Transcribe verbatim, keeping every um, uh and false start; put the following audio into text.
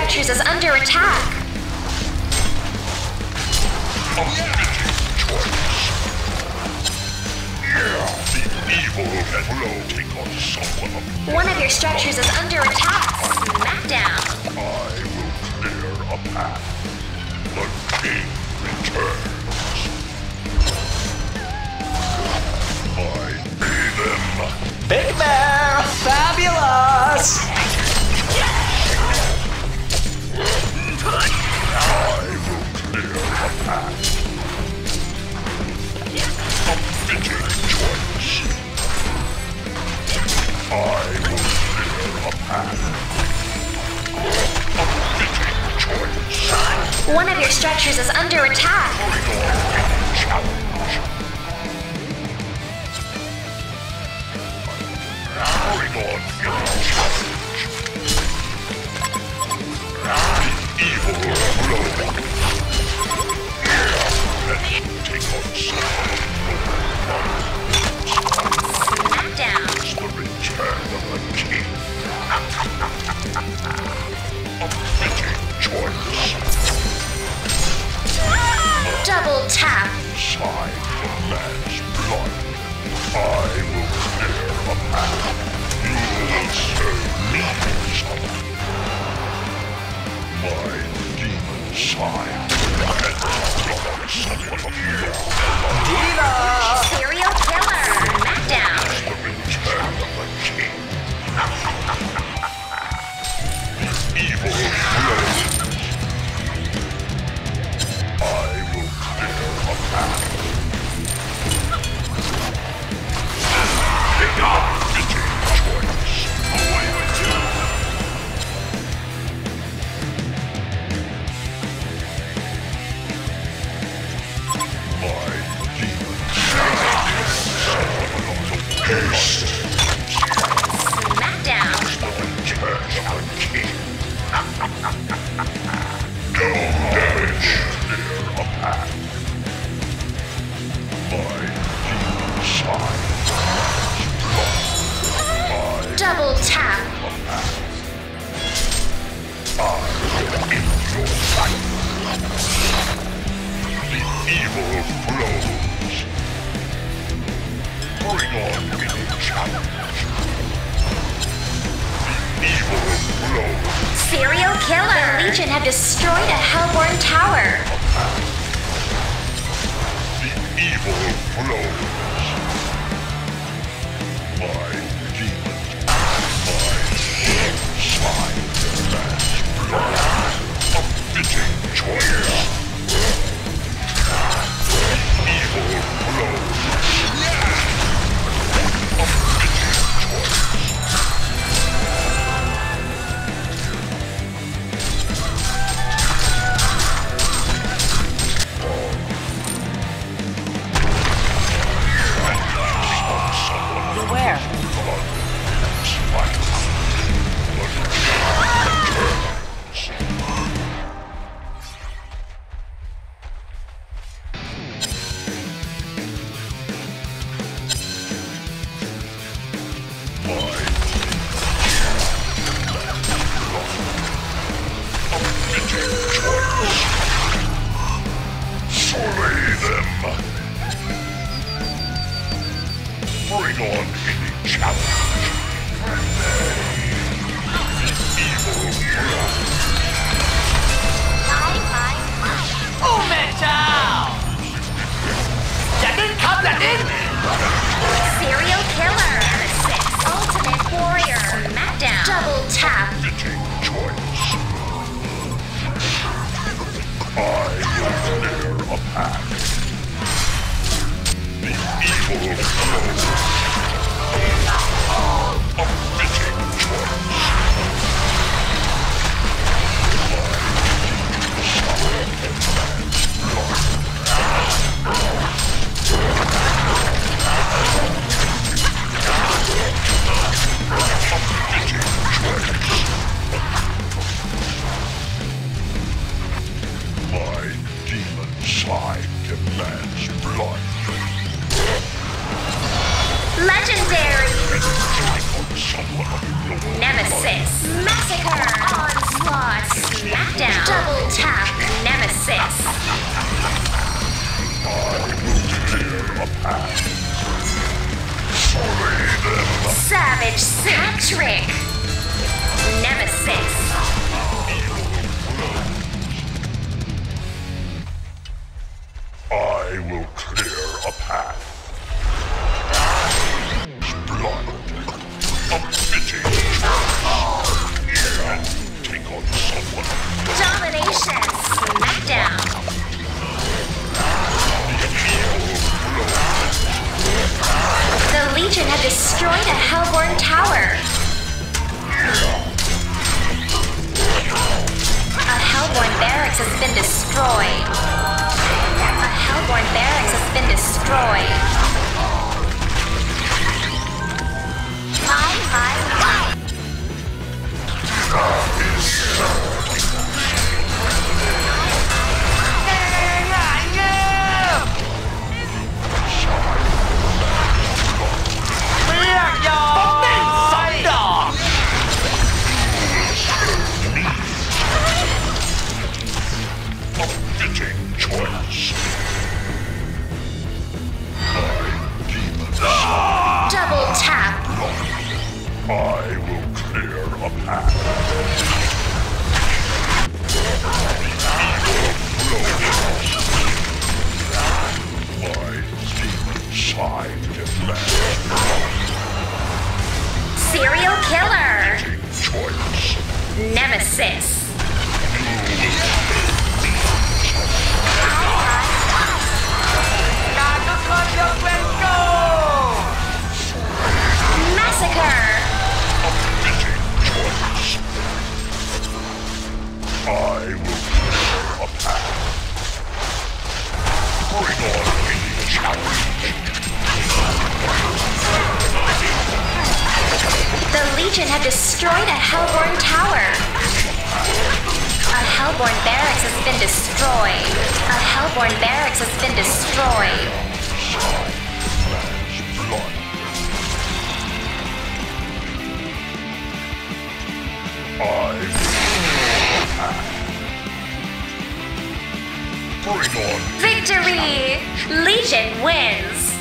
structures is under attack. One of your structures is under attack. Smackdown. I will clear a path. The king returns. I pay them. Big Bear, fabulous! I will clear a path. A fitting choice. I will clear a path. A fitting choice. One of your structures is under attack. Challenge. Bring on any challenge. Evil flow. Let's take on some. Smackdown. The return of the king. A fitting choice. Double tap. Side of man's blood. I will clear a path. You will serve me, son. My demon side has become someone of your Diva! Serial killer. Smackdown. The return of the king. The evil flows. I will clear a path. Pick up fitting choice. Away with you. My demon haste. Smackdown. The return of the king. No damage. Clear a path. My demon side. Double tap. The evil flows. Bring on any challenge. The evil flows. Serial killer. The Legion have destroyed a Hellborn tower. The evil flows. My demon, my side demands blood. A fitting choice. Evil flows. A fitting choice. Where? Slay them. Bring on any challenge. Evil flows. Oh, metal! That didn't come, that didn't! Serial killer. Six. Ultimate warrior. Smackdown. Double tap. Fitting choice. I will clear a path. The evil flows. A fitting choice. My demon side demands blood. Legendary. Nemesis. Massacre. Onslaught. Savage Patrick. Nemesis. I will clear a path. Blood. A fitting choice. And take on someone. Domination. Smackdown. The Legion have destroyed a Hellborn tower. A Hellborn barracks has been destroyed. A Hellborn barracks has been destroyed. My, my, my. Double tap. I will clear a path. My demon side demands Serial killer. choice. Nemesis. Massacre. I will clear a path. Bring on any challenge. The Legion have destroyed a Hellborn tower. A Hellborn barracks has been destroyed. A Hellborn barracks has been destroyed. Blood. I will clear a path. Bring on Victory! Legion wins!